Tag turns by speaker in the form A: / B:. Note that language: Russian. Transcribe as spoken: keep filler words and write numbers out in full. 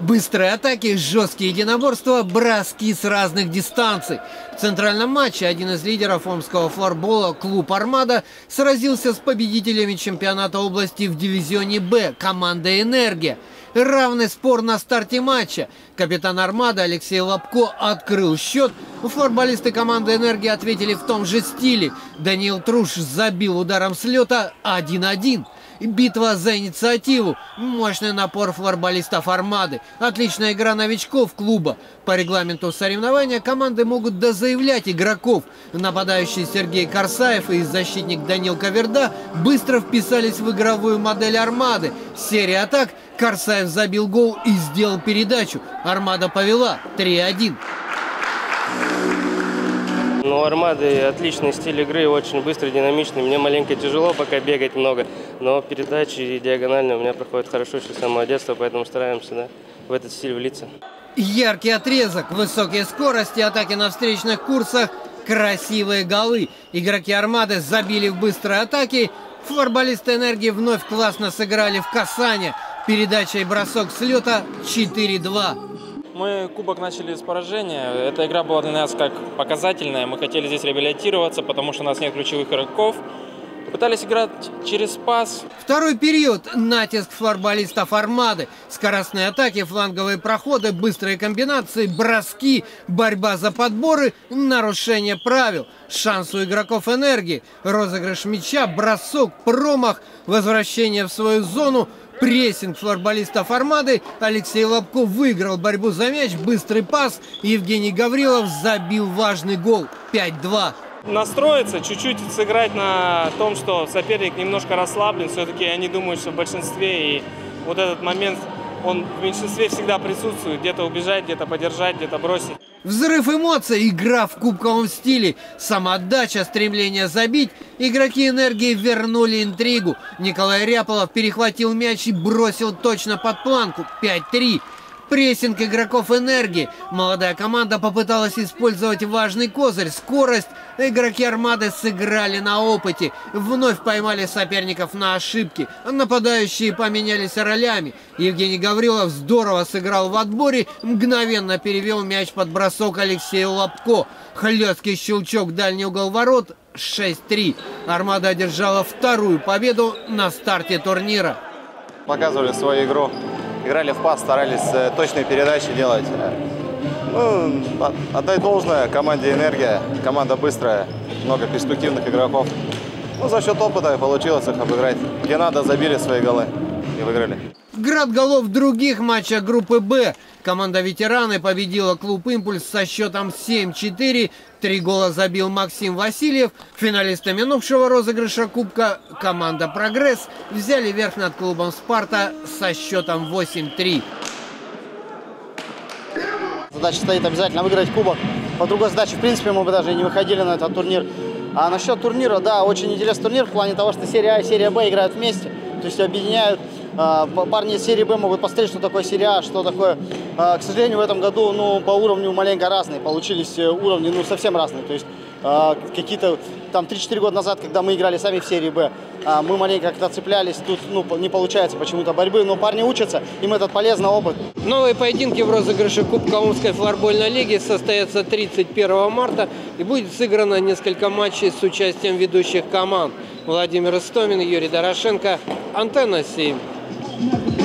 A: Быстрые атаки, жесткие единоборства, броски с разных дистанций. В центральном матче один из лидеров омского флорбола, клуб «Армада», сразился с победителями чемпионата области в дивизионе «Б» командой «Энергия». Равный спор на старте матча. Капитан «Армада» Алексей Лобко открыл счет. Флорболисты команды «Энергия» ответили в том же стиле. Даниил Труш забил ударом с лета один один. Битва за инициативу. Мощный напор флорболистов «Армады». Отличная игра новичков клуба. По регламенту соревнования команды могут дозаявлять игроков. Нападающий Сергей Корсаев и защитник Данил Каверда быстро вписались в игровую модель «Армады». Серия атак. Корсаев забил гол и сделал передачу. «Армада» повела три один.
B: Ну, у «Армады» отличный стиль игры, очень быстрый, динамичный. Мне маленько тяжело пока бегать много, но передачи и диагональные у меня проходят хорошо еще с самого детства, поэтому стараемся, да, в этот стиль влиться.
A: Яркий отрезок, высокие скорости, атаки на встречных курсах, красивые голы. Игроки «Армады» забили в быстрые атаки. Флорболисты «Энергии» вновь классно сыграли в касание. Передача и бросок с лета четыре два.
C: Мы кубок начали с поражения. Эта игра была для нас как показательная. Мы хотели здесь реабилитироваться, потому что у нас нет ключевых игроков. Пытались играть через пас.
A: Второй период. Натиск флорболистов «Армады». Скоростные атаки, фланговые проходы, быстрые комбинации, броски, борьба за подборы, нарушение правил. Шанс у игроков «Энергии». Розыгрыш мяча, бросок, промах, возвращение в свою зону. Прессинг флорболистов «Армады». Алексей Лобко выиграл борьбу за мяч, быстрый пас. Евгений Гаврилов забил важный гол пять два.
D: Настроиться, чуть-чуть сыграть на том, что соперник немножко расслаблен. Все-таки они думают, что в большинстве. И вот этот момент, он в меньшинстве всегда присутствует. Где-то убежать, где-то подержать, где-то бросить.
A: Взрыв эмоций, игра в кубковом стиле, самоотдача, стремление забить. Игроки «Энергии» вернули интригу. Николай Ряполов перехватил мяч и бросил точно под планку пять три. Прессинг игроков «Энергии». Молодая команда попыталась использовать важный козырь – скорость. Игроки «Армады» сыграли на опыте. Вновь поймали соперников на ошибки. Нападающие поменялись ролями. Евгений Гаврилов здорово сыграл в отборе. Мгновенно перевел мяч под бросок Алексею Лобко. Хлесткий щелчок, дальний угол ворот шесть три. «Армада» одержала вторую победу на старте турнира.
E: Показывали свою игру. Играли в пас, старались точные передачи делать. Ну, отдай должное команде «Энергия». Команда быстрая, много перспективных игроков. Ну, за счет опыта получилось их обыграть. Где надо, забили свои голы и выиграли.
A: Град голов в других матчах группы «Б». Команда «Ветераны» победила клуб «Импульс» со счетом семь четыре. Три гола забил Максим Васильев. Финалисты минувшего розыгрыша кубка команда «Прогресс» взяли верх над клубом «Спарта» со счетом восемь три.
F: Задача стоит обязательно выиграть кубок. По другой задаче, в принципе, мы бы даже не выходили на этот турнир. А насчет турнира, да, очень интересный турнир в плане того, что серия А и серия Б играют вместе. То есть объединяют. Парни из серии Б могут посмотреть, что такое серия А, что такое. К сожалению, в этом году, ну, по уровню маленько разные. Получились уровни, ну, совсем разные. То есть какие-то там три-четыре года назад, когда мы играли сами в серии Б, мы маленько как-то цеплялись. Тут, ну, не получается почему-то борьбы, но парни учатся, им этот полезный опыт.
A: Новые поединки в розыгрыше Кубка Омской флорбольной лиги состоятся тридцать первого марта и будет сыграно несколько матчей с участием ведущих команд. Владимир Истомин, Юрий Дорошенко, Антенна семь.